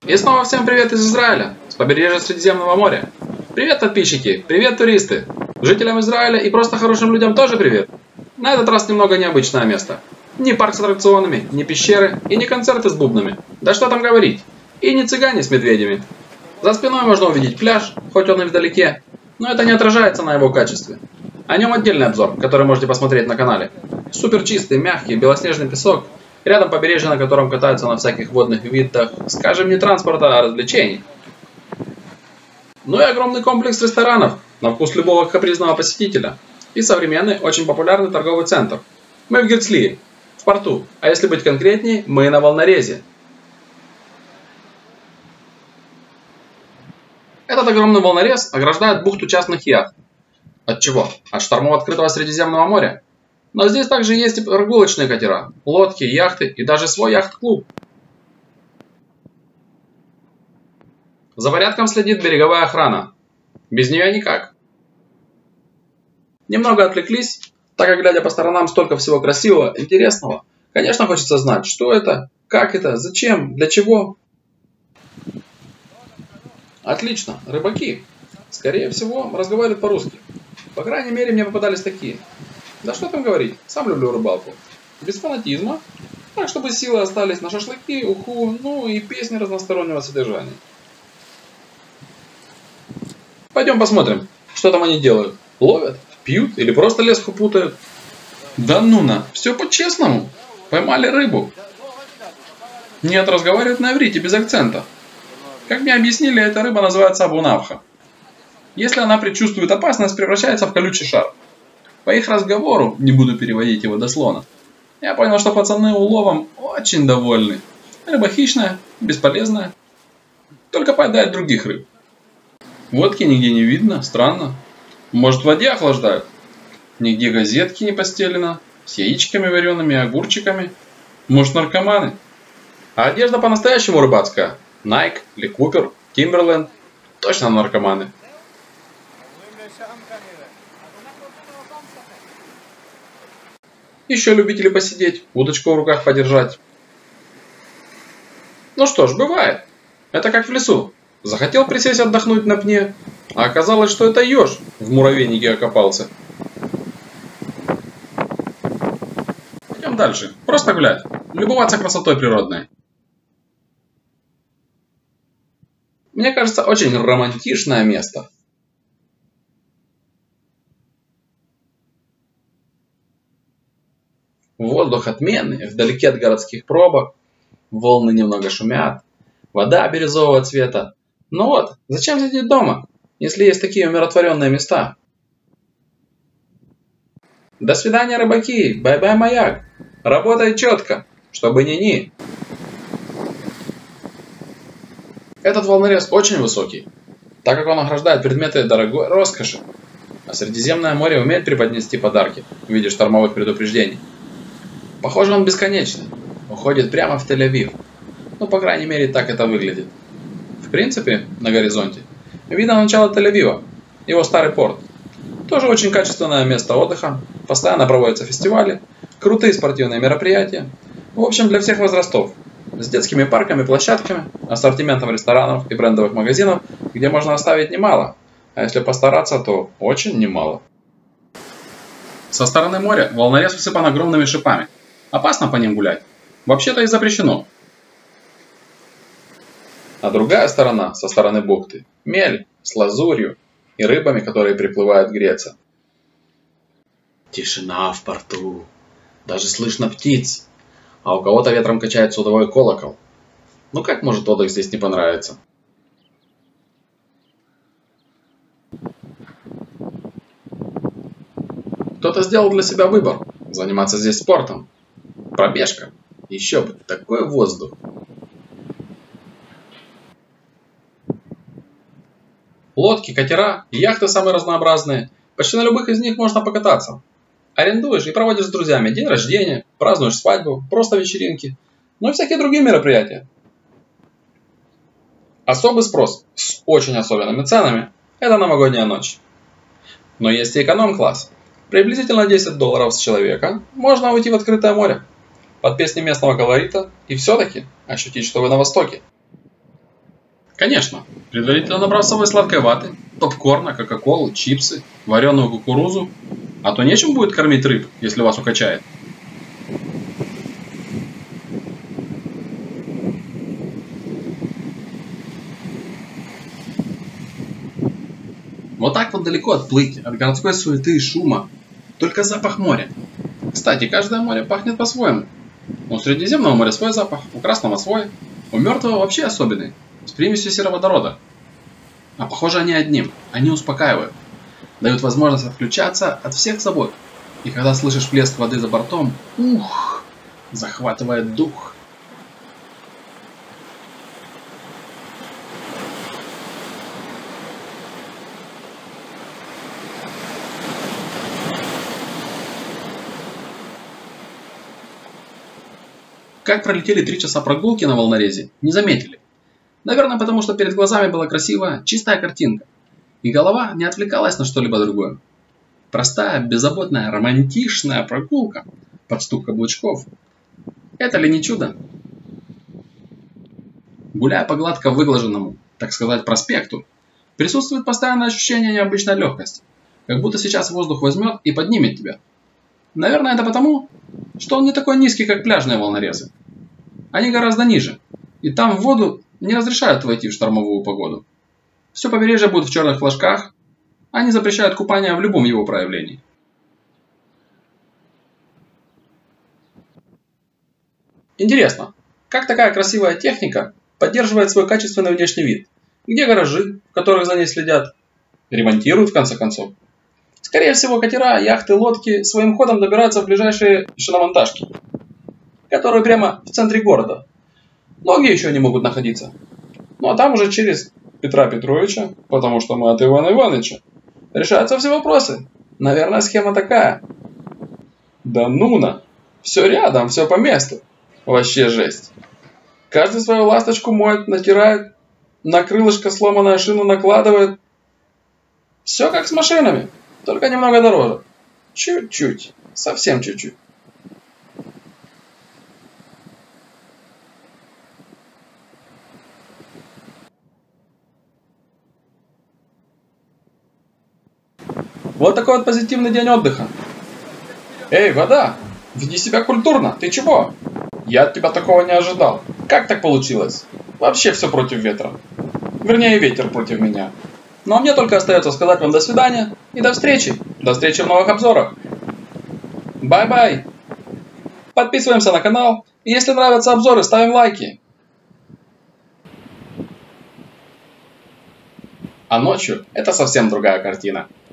И снова всем привет из Израиля, с побережья Средиземного моря. Привет, подписчики, привет, туристы. Жителям Израиля и просто хорошим людям тоже привет. На этот раз немного необычное место. Не парк с аттракционами, не пещеры и не концерты с бубнами. Да что там говорить. И не цыгане с медведями. За спиной можно увидеть пляж, хоть он и вдалеке, но это не отражается на его качестве. О нем отдельный обзор, который можете посмотреть на канале. Супер чистый, мягкий, белоснежный песок. Рядом побережье, на котором катаются на всяких водных видах, скажем, не транспорта, а развлечений. Ну и огромный комплекс ресторанов, на вкус любого капризного посетителя. И современный, очень популярный торговый центр. Мы в Герцлии, в порту, а если быть конкретнее, мы на волнорезе. Этот огромный волнорез ограждает бухту частных яхт. От чего? От штормов открытого Средиземного моря. Но здесь также есть и прогулочные катера, лодки, яхты и даже свой яхт-клуб. За порядком следит береговая охрана. Без нее никак. Немного отвлеклись, так как глядя по сторонам столько всего красивого, интересного, конечно хочется знать, что это, как это, зачем, для чего. Отлично, рыбаки. Скорее всего, разговаривают по-русски. По крайней мере, мне попадались такие. Да что там говорить, сам люблю рыбалку. Без фанатизма, так чтобы силы остались на шашлыки, уху, ну и песни разностороннего содержания. Пойдем посмотрим, что там они делают. Ловят, пьют или просто леску путают. Да ну на, все по-честному. Поймали рыбу. Нет, разговаривают на иврите без акцента. Как мне объяснили, эта рыба называется абунавха. Если она предчувствует опасность, превращается в колючий шар. По их разговору, не буду переводить его дословно, я понял, что пацаны уловом очень довольны. Рыба хищная, бесполезная, только поедает других рыб. Водки нигде не видно, странно. Может, в воде охлаждают? Нигде газетки не постелено, с яичками вареными, огурчиками. Может, наркоманы? А одежда по-настоящему рыбацкая. Nike или Cooper, Timberland. Точно наркоманы. Еще любители посидеть, удочку в руках подержать. Ну что ж, бывает. Это как в лесу. Захотел присесть отдохнуть на пне, а оказалось, что это еж в муравейнике окопался. Пойдем дальше. Просто гулять. Любоваться красотой природной. Мне кажется, очень романтичное место. Воздух отменный, вдалеке от городских пробок, волны немного шумят, вода бирюзового цвета. Ну вот, зачем сидеть дома, если есть такие умиротворенные места? До свидания, рыбаки, бай-бай, маяк. Работай четко, чтобы ни-ни. Этот волнорез очень высокий, так как он ограждает предметы дорогой роскоши. А Средиземное море умеет преподнести подарки в виде штормовых предупреждений. Похоже, он бесконечный, уходит прямо в Тель-Авив. Ну, по крайней мере, так это выглядит. В принципе, на горизонте видно начало Тель-Авива, его старый порт. Тоже очень качественное место отдыха, постоянно проводятся фестивали, крутые спортивные мероприятия. В общем, для всех возрастов. С детскими парками, площадками, ассортиментом ресторанов и брендовых магазинов, где можно оставить немало. А если постараться, то очень немало. Со стороны моря волнорез усыпан огромными шипами. Опасно по ним гулять. Вообще-то и запрещено. А другая сторона, со стороны бухты, мель с лазурью и рыбами, которые приплывают греться. Тишина в порту. Даже слышно птиц. А у кого-то ветром качает судовой колокол. Ну как может отдых здесь не понравиться? Кто-то сделал для себя выбор. Заниматься здесь спортом. Пробежка. Еще бы, такой воздух. Лодки, катера и яхты самые разнообразные. Почти на любых из них можно покататься. Арендуешь и проводишь с друзьями день рождения, празднуешь свадьбу, просто вечеринки. Ну и всякие другие мероприятия. Особый спрос с очень особенными ценами – это новогодняя ночь. Но есть и эконом-класс. Приблизительно $10 с человека можно уйти в открытое море. Под песни местного колорита и все-таки ощутить, что вы на Востоке. Конечно, предварительно набрав с собой сладкой ваты, попкорна, кока-колу, чипсы, вареную кукурузу, а то нечем будет кормить рыб, если вас укачает. Вот так вот далеко отплыть от городской суеты и шума. Только запах моря. Кстати, каждое море пахнет по-своему. У Средиземного моря свой запах, у Красного свой, у Мертвого вообще особенный, с примесью сероводорода. А похоже они одним, они успокаивают, дают возможность отключаться от всех забот. И когда слышишь плеск воды за бортом, ух, захватывает дух. Как пролетели 3 часа прогулки на волнорезе, не заметили. Наверное, потому что перед глазами была красивая, чистая картинка, и голова не отвлекалась на что-либо другое. Простая, беззаботная, романтичная прогулка под стук каблучков. Это ли не чудо? Гуляя по гладко выглаженному, так сказать, проспекту, присутствует постоянное ощущение необычной легкости, как будто сейчас воздух возьмет и поднимет тебя. Наверное, это потому, что он не такой низкий, как пляжные волнорезы. Они гораздо ниже, и там в воду не разрешают войти в штормовую погоду. Все побережье будет в черных флажках, они запрещают купание в любом его проявлении. Интересно, как такая красивая техника поддерживает свой качественный внешний вид? Где гаражи, в которых за ней следят? Ремонтируют в конце концов. Скорее всего, катера, яхты, лодки своим ходом добираются в ближайшие шиномонтажки, которые прямо в центре города. Многие еще не могут находиться. Ну а там уже через Петра Петровича, потому что мы от Ивана Ивановича, решаются все вопросы. Наверное, схема такая. Да ну-на! Все рядом, все по месту. Вообще жесть. Каждый свою ласточку моет, натирает, на крылышко сломанную шину накладывает. Все как с машинами, только немного дороже. Чуть-чуть, совсем чуть-чуть. Вот такой вот позитивный день отдыха. Эй, вода, веди себя культурно, ты чего? Я от тебя такого не ожидал. Как так получилось? Вообще все против ветра. Вернее, ветер против меня. Ну а мне только остается сказать вам до свидания и до встречи. До встречи в новых обзорах. Бай-бай. Подписываемся на канал. И если нравятся обзоры, ставим лайки. А ночью это совсем другая картина.